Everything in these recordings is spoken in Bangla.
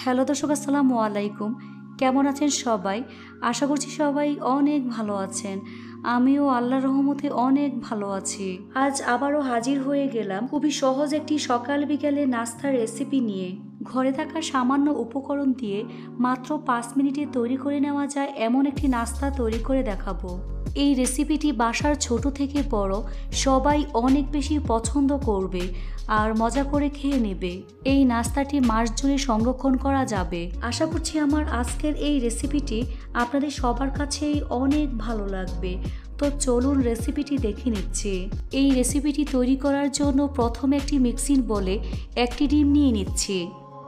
হ্যালো দর্শক, আসসালামু আলাইকুম। কেমন আছেন সবাই? আশা করছি সবাই অনেক ভালো আছেন। আমিও আল্লাহর রহমতে অনেক ভালো আছি। আজ আবারও হাজির হয়ে গেলাম খুবই সহজ একটি সকাল বিকালে নাস্তার রেসিপি নিয়ে। ঘরে থাকা সামান্য উপকরণ দিয়ে মাত্র 5 মিনিটে তৈরি করে নেওয়া যায় এমন একটি নাস্তা তৈরি করে দেখাবো। এই রেসিপিটি বাসার ছোট থেকে বড় সবাই অনেক বেশি পছন্দ করবে আর মজা করে খেয়ে নেবে। এই নাস্তাটি মাস জুড়ে সংরক্ষণ করা যাবে। আশা করছি আমার আজকের এই রেসিপিটি আপনাদের সবার কাছেই অনেক ভালো লাগবে। তো চলুন রেসিপিটি দেখে নিচ্ছি। এই রেসিপিটি তৈরি করার জন্য প্রথমে একটি মিক্সিং বোলে একটি ডিম নিয়ে নিচ্ছি।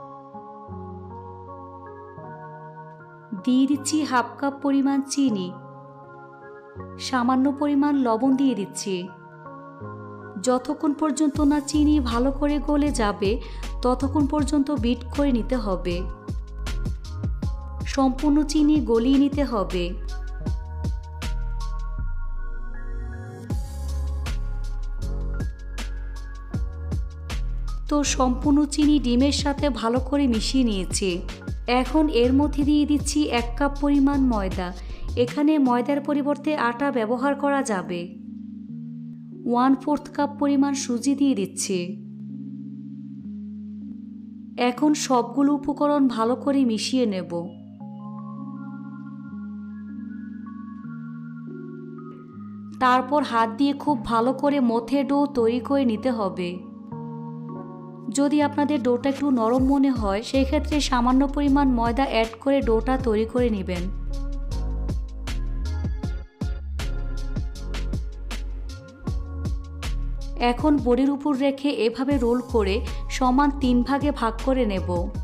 দিয়ে দিচ্ছি হাফ কাপ পরিমাণ চিনি, সামান্য পরিমাণ লবণ দিয়ে দিচ্ছি। যতক্ষণ পর্যন্ত না চিনি ভালো করে গলে যাবে ততক্ষণ পর্যন্ত বিট করে নিতে হবে। সম্পূর্ণ চিনি গলিয়ে নিতে হবে। তো সম্পূর্ণ চিনি ডিমের সাথে ভালো করে মিশিয়ে নিয়েছি। এখন এর মধ্যে দিয়ে দিচ্ছি 1 কাপ পরিমাণ ময়দা। এখানে ময়দার পরিবর্তে আটা ব্যবহার করা যাবে। 1/4 কাপ পরিমাণ সুজি দিয়ে দিচ্ছি। এখন সবগুলো উপকরণ ভালো করে মিশিয়ে নেব। তারপর হাত দিয়ে খুব ভালো করে মথে ডো তৈরি করে নিতে হবে। যদি আপনাদের ডোটা একটু নরম মনে হয় সেক্ষেত্রে সামান্য পরিমাণ ময়দা অ্যাড করে ডোটা তৈরি করে নেবেন। এখন বোর্ডের উপর রেখে এভাবে রোল করে সমান 3 ভাগে ভাগ করে নেব।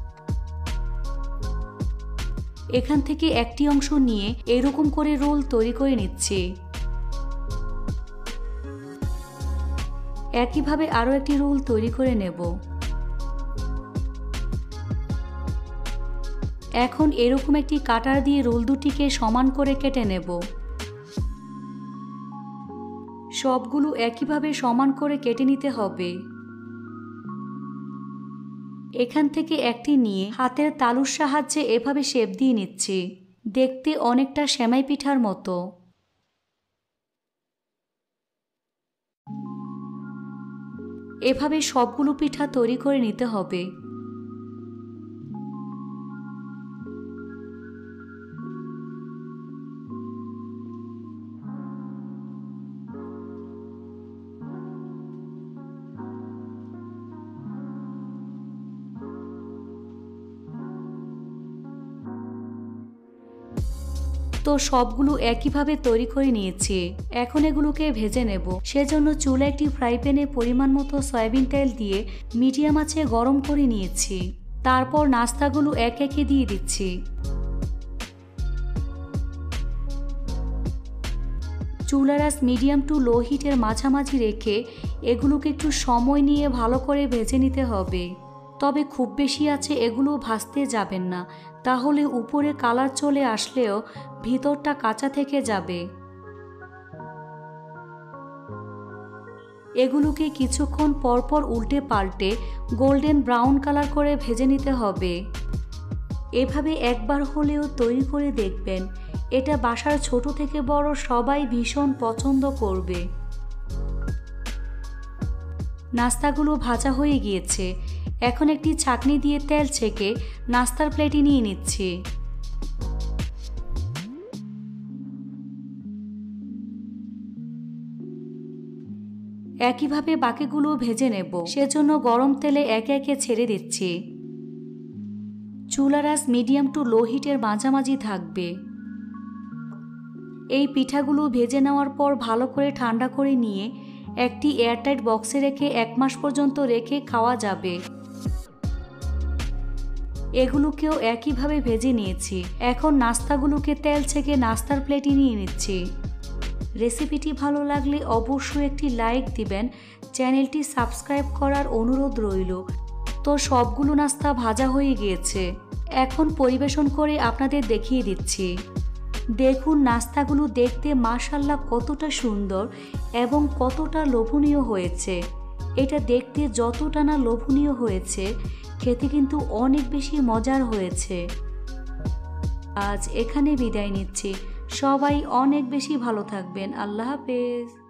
এখান থেকে একটি অংশ নিয়ে এরকম করে রোল তৈরি করে নিচ্ছি। একইভাবে আরও একটি রোল তৈরি করে নেব। এখন এরকম একটি কাটার দিয়ে রোল দুটিকে সমান করে কেটে নেব। সবগুলো একইভাবে সমান করে কেটে নিতে হবে। এখান থেকে একটি নিয়ে হাতের তালুর সাহায্যে এভাবে শেপ দিয়ে নিচ্ছি। দেখতে অনেকটা সেমাই পিঠার মতো। এভাবে সবগুলো পিঠা তৈরি করে নিতে হবে। তো সবগুলো একইভাবে তৈরি করে নিয়েছি। এখন এগুলোকে ভেজে নেব। সেজন্য চুলা একটি ফ্রাই প্যানে পরিমাণ মতো সয়াবিন তেল দিয়ে মিডিয়াম আঁচে গরম করে নিয়েছি। তারপর নাস্তাগুলো এক একে দিয়ে দিচ্ছি। চুলার আঁচ মিডিয়াম টু লো হিটের মাঝামাঝি রেখে এগুলোকে একটু সময় নিয়ে ভালো করে ভেজে নিতে হবে। তবে খুব বেশি আছে এগুলো ভাজতে যাবেন না, তাহলে উপরে কালার চলে আসলেও ভিতরটা কাঁচা থেকে যাবে। এগুলোকে কিছুক্ষণ পরপর উল্টে পাল্টে গোল্ডেন ব্রাউন কালার করে ভেজে নিতে হবে। এভাবে একবার হলেও তৈরি করে দেখবেন, এটা বাসার ছোট থেকে বড় সবাই ভীষণ পছন্দ করবে। নাস্তাগুলো ভাজা হয়ে গিয়েছে। এখন একটি ছাঁকনি দিয়ে তেল ছেঁকে নাস্তার প্লেটে নিয়ে নিচ্ছি। একইভাবে বাকিগুলো ভেজে নেব। সেজন্য গরম তেলে একে একে ছেড়ে দিচ্ছি। চুলার আঁচ মিডিয়াম টু লো হিটের মাঝামাঝি থাকবে। এই পিঠাগুলো ভেজে নেওয়ার পর ভালো করে ঠান্ডা করে নিয়ে একটি এয়ারটাইট বক্সে রেখে 1 মাস পর্যন্ত রেখে খাওয়া যাবে। এগুলোকেও একইভাবে ভেজে নিয়েছি। এখন নাস্তাগুলোকে তেল ছেঁকে নাস্তার প্লেটে নিয়ে নিচ্ছি। রেসিপিটি ভালো লাগলে অবশ্যই একটি লাইক দিবেন। চ্যানেলটি সাবস্ক্রাইব করার অনুরোধ রইল। তো সবগুলো নাস্তা ভাজা হয়ে গিয়েছে। এখন পরিবেশন করে আপনাদের দেখিয়ে দিচ্ছি। দেখুন নাস্তাগুলো দেখতে মাশাআল্লাহ কতটা সুন্দর এবং কতটা লোভনীয় হয়েছে। এটা দেখতে যতটা না লোভনীয় হয়েছে খেতে কিন্তু অনেক বেশি মজার হয়েছে। আজ এখানে বিদায় নিচ্ছি। সবাই অনেক বেশি ভালো থাকবেন। আল্লাহ হাফেজ।